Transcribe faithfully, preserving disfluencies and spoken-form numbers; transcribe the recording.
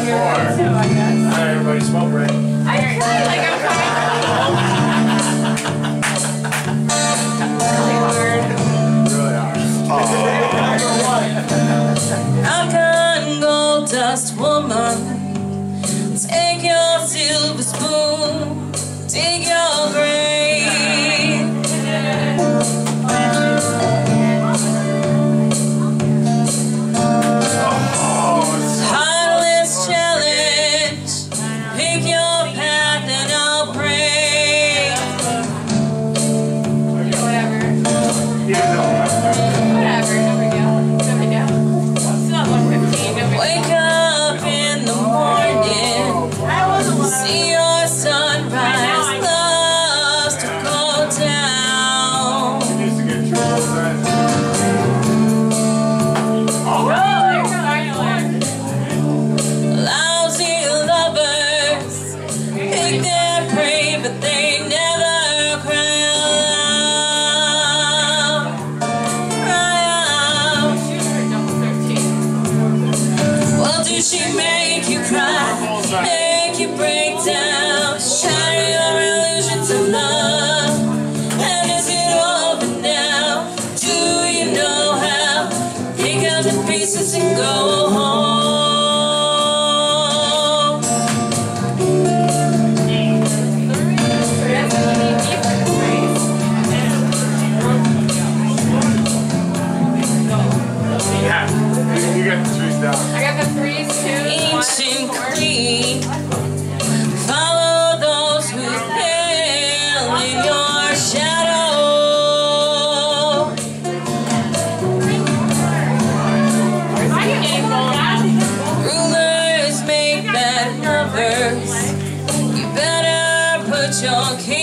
Alright, everybody, smoke break. I feel like I'm trying really hard. Really hard. Alkaline gold dust woman, take your silver spoon, take your grave. Heartless challenge, pick your path and I'll pray. Whatever. Whatever, no big deal. No big deal. It's not one fifteen, no big deal. Wake up in the morning, see your sunrise, loves to go down. Used to get trouble with that. Lousy lovers pick their prey, but they never cry out. Cry out. Well, did she make you cry? Make you break down? Shatter your illusions of love? And is it over now? Do you know how? Pick up the pieces and go home. Yeah, you got the trees down. I got the threes, twos, Ancient queen, follow those who fail in your shadow. Rulers make bad lovers. You better put your king